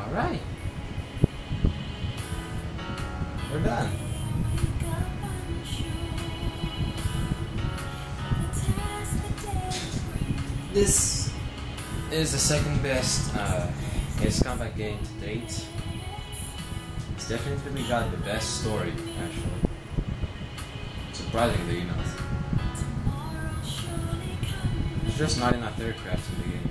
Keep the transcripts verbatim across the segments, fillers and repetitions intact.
Alright. We're done. This is the second best uh, Ace Combat game to date. It's definitely got the best story, actually. Surprisingly enough. There's just not enough aircraft in the game.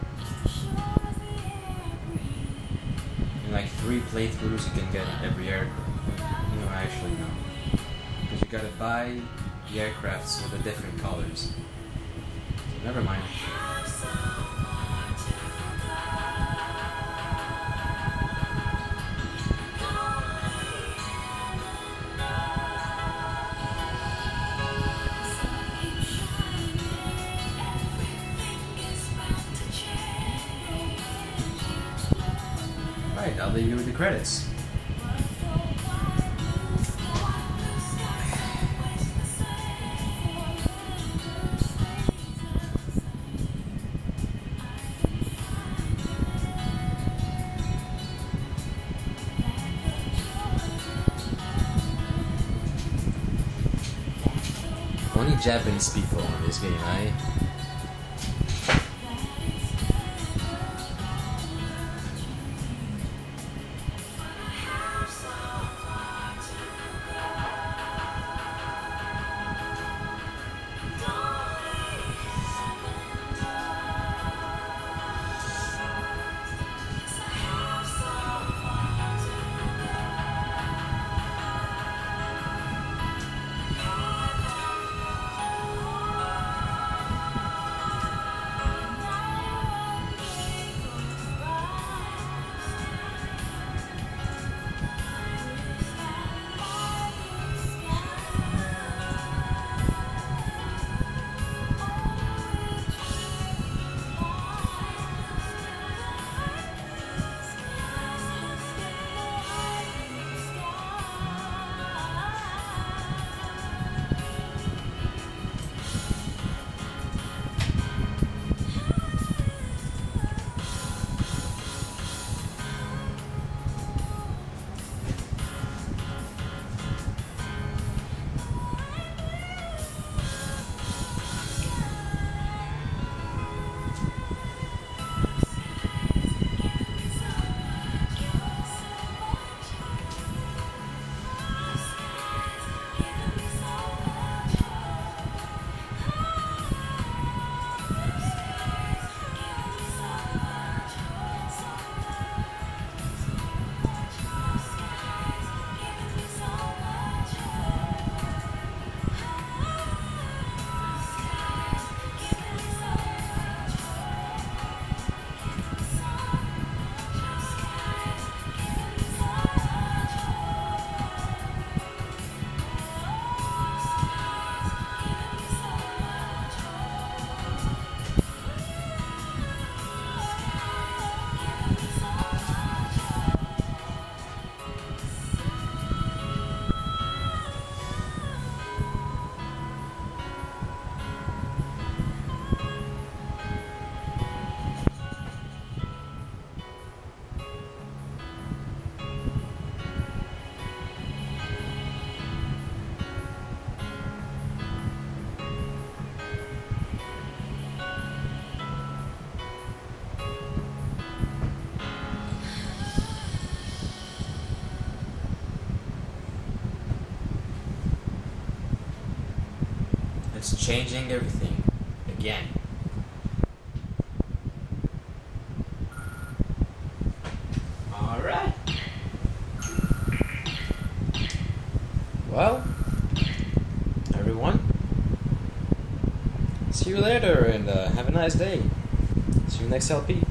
In like three playthroughs you can get every aircraft. You know, actually no. Because you gotta buy the aircrafts with the different colors. So never mind. Alright, I'll leave you with the credits. Only Japanese people in this game, right? It's changing everything again. Alright. Well, everyone, see you later and uh, have a nice day. See you next L P.